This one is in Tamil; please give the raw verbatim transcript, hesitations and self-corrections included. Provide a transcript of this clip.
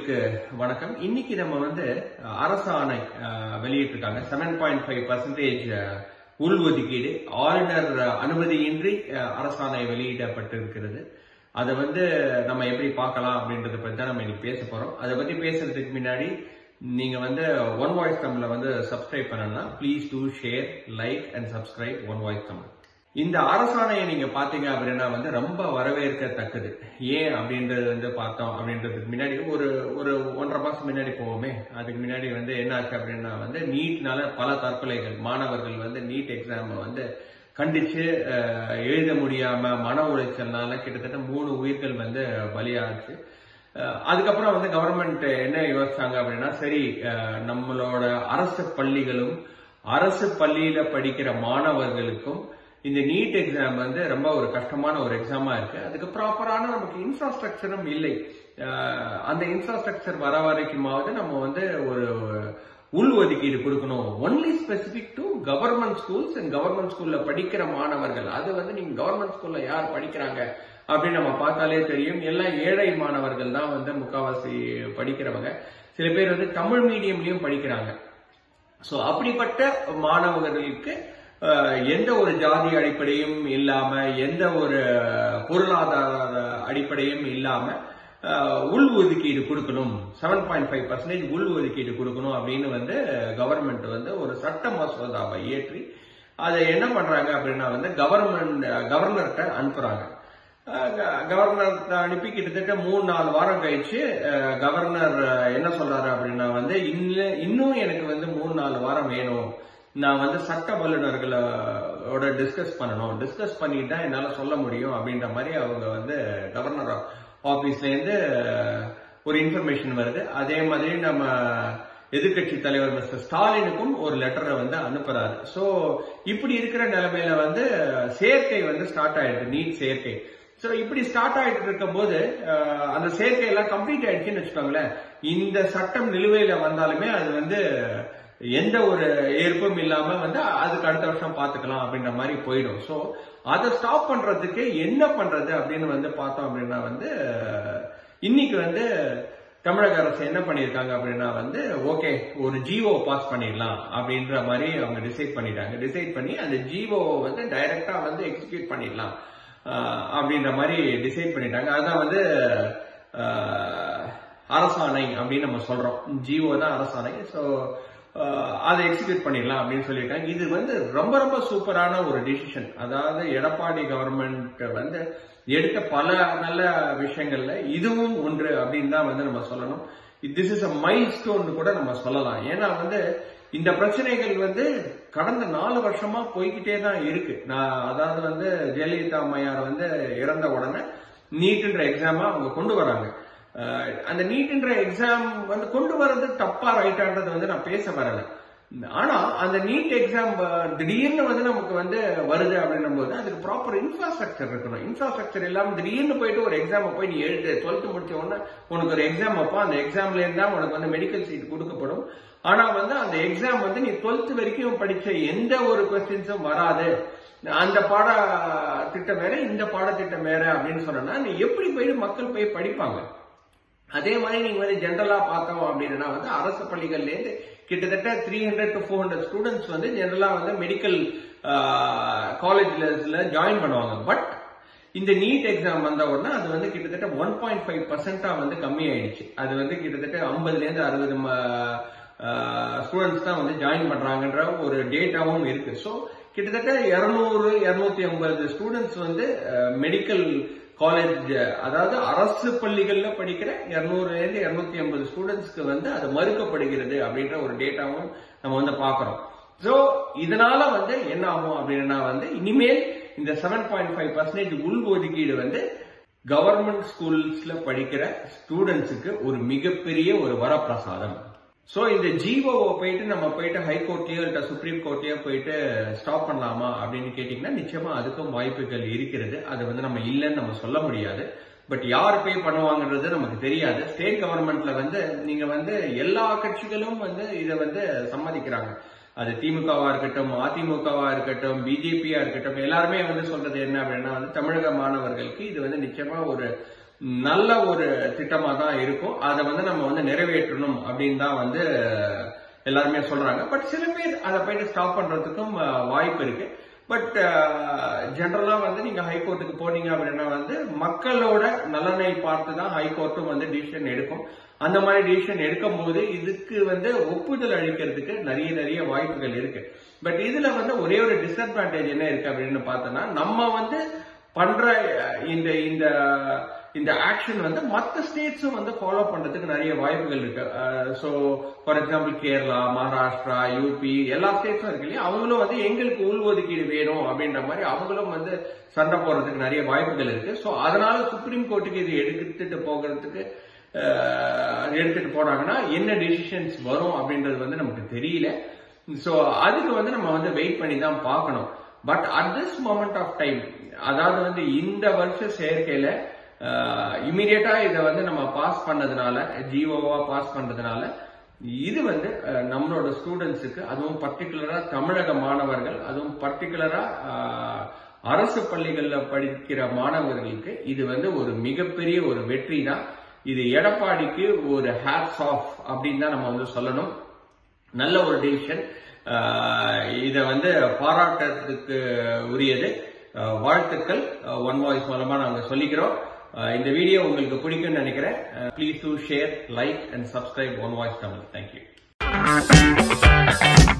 நேயர்களுக்கு வணக்கம். இன்னைக்கு நம்ம வந்து அரசாணை வெளியிட்டிருக்காங்க. செவன் பாயிண்ட் ஃபைவ் பர்சன்டேஜ் உள்ஒதுக்கீடு ஆளுநர் அனுமதியின்றி அரசாணை வெளியிடப்பட்டிருக்கிறது. அதை வந்து நம்ம எப்படி பார்க்கலாம் அப்படின்றத பத்தி தான் நம்ம இன்னைக்கு பேச போறோம். அதை பத்தி பேசுறதுக்கு முன்னாடி நீங்க வந்து ஒன் வாய்ஸ் தமிழ்ல வந்து சப்ஸ்கிரைப் பண்ணலாம். Please do share, like and subscribe one voice Tamil. இந்த அரசாணையை நீங்க பாத்தீங்க அப்படின்னா வந்து ரொம்ப வரவேற்கத்தக்கது. ஏன் அப்படின்றது வந்து பார்த்தோம் அப்படின்றதுக்கு முன்னாடி ஒரு ஒரு ஒன்றரை மாசம் முன்னாடி போவோமே. அதுக்கு முன்னாடி வந்து என்ன ஆச்சு அப்படின்னா வந்து நீட்னால பல தற்கொலைகள், மாணவர்கள் வந்து நீட் எக்ஸாம் வந்து கண்டிச்சு எழுத முடியாம மன உளைச்சல்னால கிட்டத்தட்ட மூணு உயிர்கள் வந்து பலியாச்சு. அதுக்கப்புறம் வந்து கவர்மெண்ட் என்ன யோசிச்சாங்க அப்படின்னா, சரி நம்மளோட அரசு பள்ளிகளும் அரசு பள்ளியில படிக்கிற மாணவர்களுக்கும் இந்த நீட் எக்ஸாம் வந்து ரொம்ப ஒரு கஷ்டமான ஒரு எக்ஸாமா இருக்கு. அதுக்கு ப்ராப்பரான நமக்கு இன்ஃப்ராஸ்ட்ரக்சரும் இல்லை. அந்த இன்ஃப்ராஸ்ட்ரக்சர் வர வரைக்குமாவது நம்ம வந்து ஒரு உள் ஒதுக்கீடு கொடுக்கணும். Only specific to government schools and government ஸ்கூல்ல படிக்கிற மாணவர்கள். அது வந்து நீங்க கவர்மெண்ட் ஸ்கூல்ல யார் படிக்கிறாங்க அப்படின்னு நம்ம பார்த்தாலே தெரியும். எல்லாம் ஏழை மாணவர்கள் தான் வந்து முக்காவாசி படிக்கிறவங்க. சில பேர் வந்து தமிழ் மீடியம்லயும் படிக்கிறாங்க. சோ அப்படிப்பட்ட மாணவர்களுக்கு எந்த ஒரு ஜாதி அடிப்படையும் இல்லாம, எந்த ஒரு பொருளாதார அடிப்படையும் இல்லாம உள் ஒதுக்கீடு கொடுக்கணும், செவன் பாயிண்ட் ஃபைவ் பர்சன்டேஜ் உள் ஒதுக்கீடு கொடுக்கணும் அப்படின்னு வந்து கவர்மெண்ட் வந்து ஒரு சட்ட மசோதாவை இயற்றி அதை என்ன பண்றாங்க அப்படின்னா வந்து கவர்மெண்ட் கவர்னர்கிட்ட அனுப்புறாங்க. கவர்னர் அனுப்பி கிட்டத்தட்ட மூணு நாலு வாரம் கழிச்சு கவர்னர் என்ன சொல்றாரு அப்படின்னா வந்து இன்னும் எனக்கு வந்து மூணு நாலு வாரம் வேணும், நான் வந்து சட்ட வல்லுநர்களோட டிஸ்கஸ் பண்ணணும், டிஸ்கஸ் பண்ணிட்டு தான் என்னால சொல்ல முடியும் அப்படின்ற மாதிரி அவங்க வந்து கவர்னர் ஆபீஸ்ல இருந்து ஒரு இன்ஃபர்மேஷன் வருது. அதே மாதிரி நம்ம எதிர்கட்சி தலைவர் மிஸ்டர் ஸ்டாலினுக்கும் ஒரு லெட்டரை வந்து அனுப்புறாரு. சோ இப்படி இருக்கிற நிலைமையில வந்து சேர்க்கை வந்து ஸ்டார்ட் ஆயிடுது, நீட் சேர்க்கை. சோ இப்படி ஸ்டார்ட் ஆயிட்டு இருக்கும் போது அந்த சேர்க்கை எல்லாம் கம்ப்ளீட் ஆயிடுச்சுன்னு வச்சுக்கோங்களேன். இந்த சட்டம் நிலுவையில வந்தாலுமே அது வந்து எந்த ஒரு ஏற்பும் இல்லாம வந்து அதுக்கு அடுத்த வருஷம் பாத்துக்கலாம் அப்படின்ற மாதிரி போயிடும். சோ அதை ஸ்டாப் பண்றதுக்கு என்ன பண்றது அப்படின்னு வந்து பார்த்தோம் அப்படின்னா வந்து இன்னைக்கு வந்து தமிழக அரசு என்ன பண்ணிருக்காங்க அப்படின்னா வந்து ஓகே ஒரு ஜிஓ பாஸ் பண்ணிடலாம் அப்படின்ற மாதிரி அவங்க டிசைட் பண்ணிட்டாங்க. டிசைட் பண்ணி அந்த ஜிஓ வந்து டைரக்டா வந்து எக்ஸிக்யூட் பண்ணிடலாம் அப்படின்ற மாதிரி டிசைட் பண்ணிட்டாங்க. அதுதான் வந்து அரசாணை அப்படின்னு நம்ம சொல்றோம். ஜிஓ தான் அரசாணை. சோ அதை எக்ஸிக்யூட் பண்ணிடலாம் அப்படின்னு சொல்லிட்டாங்க. இது வந்து ரொம்ப ரொம்ப சூப்பரான ஒரு டிசிஷன். அதாவது எடப்பாடி கவர்மெண்ட் வந்து எடுத்த பல நல்ல விஷயங்கள்ல இதுவும் ஒன்று அப்படின்னு தான் வந்து நம்ம சொல்லணும். This is a milestone கூட நம்ம சொல்லலாம். ஏன்னா வந்து இந்த பிரச்சனைகள் வந்து கடந்த நாலு வருஷமா போய்கிட்டே தான் இருக்கு. நான் அதாவது வந்து ஜெயலலிதா அம்மையார் வந்து இறந்த உடனே நீட்ன்ற எக்ஸாமா அவங்க கொண்டு வராங்க. அந்த நீட்ன்ற எக்ஸாம் வந்து கொண்டு வர்றது தப்பா ரைட்டான்றது வந்து நான் பேச வரல. ஆனா அந்த நீட் எக்ஸாம் திடீர்னு வந்து நமக்கு வந்து வருது அப்படின்னும் போது அதுக்கு ப்ராப்பர் இன்ஃப்ராஸ்ட்ரக்சர் இருக்கணும். இன்ஃப்ராஸ்ட்ரக்சர் இல்லாம திடீர்னு போயிட்டு ஒரு எக்ஸாம் போய் நீ எழுது, டுவெல்த் முடிச்ச உடனே உனக்கு ஒரு எக்ஸாம் வைப்பா, அந்த எக்ஸாம்ல இருந்தா உனக்கு வந்து மெடிக்கல் சீட் கொடுக்கப்படும். ஆனா வந்து அந்த எக்ஸாம் வந்து நீ டுவெல்த் வரைக்கும் படிச்ச எந்த ஒரு கொஸ்டின்ஸும் வராது, அந்த பாட திட்டம் வேற இந்த பாடத்திட்டம் வேற அப்படின்னு சொன்னா நீ எப்படி போயிட்டு மக்கள் போய் படிப்பாங்க? அதே மாதிரி நீங்க வந்து ஜெனரலா பார்த்தோம் அப்படின்னா வந்து அரசு பள்ளிகள்ல இருந்து கிட்டத்தட்ட three hundred to four hundred students வந்து ஜெனரலா வந்து மெடிக்கல் காலேஜ்ல ஜாயின் பண்ணுவாங்க. பட் இந்த நீட் எக்ஸாம் வந்த உடனே அது வந்து கிட்டத்தட்ட ஒன் பாயிண்ட் ஃபைவ் பர்சன்டா வந்து கம்மி ஆயிடுச்சு. அது வந்து கிட்டத்தட்ட ஐம்பதுல இருந்து அறுபது ஸ்டூடெண்ட்ஸ் தான் வந்து ஜாயின் பண்றாங்கன்ற ஒரு டேட்டாவும் இருக்கு. ஸோ கிட்டத்தட்ட இருநூறு இருநூத்தி ஐம்பது ஸ்டூடெண்ட்ஸ் வந்து மெடிக்கல் காலேஜ், அதாவது அரசு பள்ளிகள்ல படிக்கிற இருநூறுல இருந்து இருநூத்தி ஐம்பது ஸ்டூடெண்ட்ஸ்க்கு வந்து அது மறுக்கப்படுகிறது அப்படின்ற ஒரு டேட்டாவும் நம்ம வந்து பாக்குறோம். சோ இதனால வந்து என்ன ஆகும் அப்படின்னா வந்து இனிமேல் இந்த செவன் பாயிண்ட் ஃபைவ் பர்சன்டேஜ் உள் ஒதுக்கீடு வந்து கவர்மெண்ட் ஸ்கூல்ஸ்ல படிக்கிற ஸ்டூடெண்ட்ஸுக்கு ஒரு மிகப்பெரிய ஒரு வரப்பிரசாதம். சோ இந்த ஜிஓவை போயிட்டு நம்ம போயிட்டு ஹைகோர்ட்லயோ இல்ல சுப்ரீம் கோர்ட்லயோ போயிட்டு ஸ்டாப் பண்ணலாமா அப்படின்னு கேட்டீங்கன்னா நிச்சயமா அதுக்கும் வாய்ப்புகள் இருக்கிறது. அது வந்து நம்ம இல்லைன்னு நம்ம சொல்ல முடியாது. பட் யார் பே பண்ணுவாங்கன்றது நமக்கு தெரியாது. ஸ்டேட் கவர்மெண்ட்ல வந்து நீங்க வந்து எல்லா கட்சிகளும் வந்து இதை வந்து சம்மதிக்கிறாங்க. அது திமுகவா இருக்கட்டும், அதிமுகவா இருக்கட்டும், பிஜேபியா இருக்கட்டும், எல்லாருமே வந்து சொல்றது என்ன அப்படின்னா வந்து தமிழக மாணவர்களுக்கு இது வந்து நிச்சயமா ஒரு நல்ல ஒரு திட்டமா தான் இருக்கும். அதை வந்து நம்ம வந்து நிறைவேற்றணும் அப்படின்னு தான் வந்து எல்லாருமே சொல்றாங்க. பட் சில பேர் அதை போயிட்டு ஸ்டாப் பண்றதுக்கும் வாய்ப்பு இருக்கு. பட் ஜெனரலா வந்து நீங்க ஹைகோர்ட்டுக்கு போனீங்க அப்படின்னா வந்து மக்களோட நலனை பார்த்து தான் ஹைகோர்ட்டும் வந்து டிசிஷன் எடுக்கும். அந்த மாதிரி டிசிஷன் எடுக்கும் போது இதுக்கு வந்து ஒப்புதல் அளிக்கிறதுக்கு நிறைய நிறைய வாய்ப்புகள் இருக்கு. பட் இதுல வந்து ஒரே ஒரு டிஸ்அட்வான்டேஜ் என்ன இருக்கு அப்படின்னு பார்த்தோம்னா, நம்ம வந்து பண்ற இந்த இந்த இந்த ஆக்ஷன் வந்து மற்ற ஸ்டேட்ஸும் வந்து ஃபாலோ பண்றதுக்கு நிறைய வாய்ப்புகள் இருக்கு. So for example Kerala, Maharashtra, UP எல்லா ஸ்டேட்ஸும் இருக்கு இல்லையா, அவங்களும் வந்து எங்களுக்கு உள்ஒதுக்கீடு வேணும் அப்படின்ற மாதிரி அவங்களும் வந்து சண்டை போடுறதுக்கு நிறைய வாய்ப்புகள் இருக்கு. ஸோ அதனால சுப்ரீம் கோர்ட்டுக்கு இது எடுத்துட்டு போகிறதுக்கு எடுத்துட்டு போனாங்கன்னா என்ன டிசிஷன்ஸ் வரும் அப்படின்றது வந்து நமக்கு தெரியல. ஸோ அதுக்கு வந்து நம்ம வந்து வெயிட் பண்ணி தான் பார்க்கணும். But at this moment of time, அதாவது வந்து இந்த வருஷ சேர்க்கையில இமீடியட்டா இதை வந்து நம்ம பாஸ் பண்ணதுனால, ஜிஓவா பாஸ் பண்றதுனால இது வந்து நம்மளோட ஸ்டூடெண்ட்ஸுக்கு, அதுவும் பர்டிகுலரா தமிழக மாணவர்கள், அதுவும் பர்டிகுலரா அரசு பள்ளிகள்ல படிக்கிற மாணவர்களுக்கு இது வந்து ஒரு மிகப்பெரிய ஒரு வெற்றி தான். இது எடப்பாடிக்கு ஒரு ஹேட்ஸ் ஆஃப் அப்படின்னு தான் நம்ம வந்து சொல்லணும். நல்ல ஒரு டிசிஷன். இதை வந்து பாராட்டுறதுக்கு உரியது. வாழ்த்துக்கள் ஒன் வாய்ஸ் மூலமா நாங்க சொல்லிக்கிறோம். இந்த வீடியோ உங்களுக்கு பிடிக்கும்னு நினைக்கிறேன். Please do share, like and subscribe one voice Tamil. Thank you.